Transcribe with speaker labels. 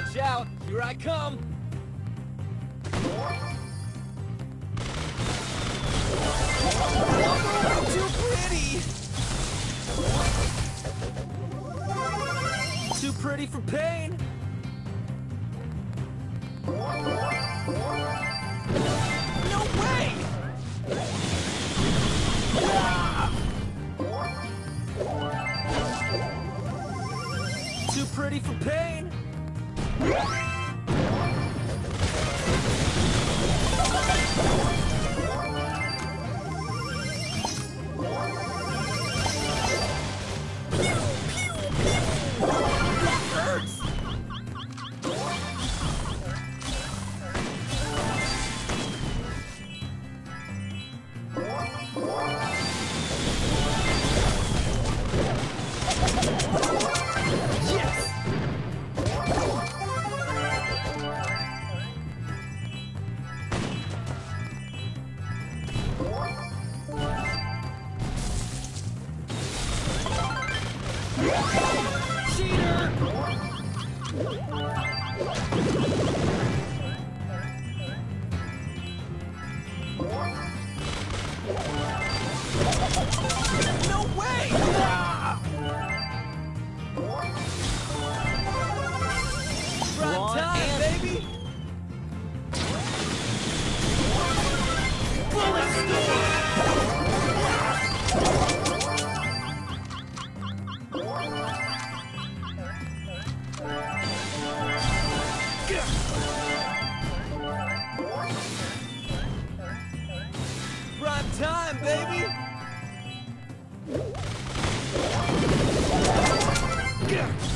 Speaker 1: Watch out! Here I come! Too pretty! Too pretty for pain! No way! Too pretty for pain! Cheater! No way! Run time, baby! Bullet storm! Prime time, baby! Gah!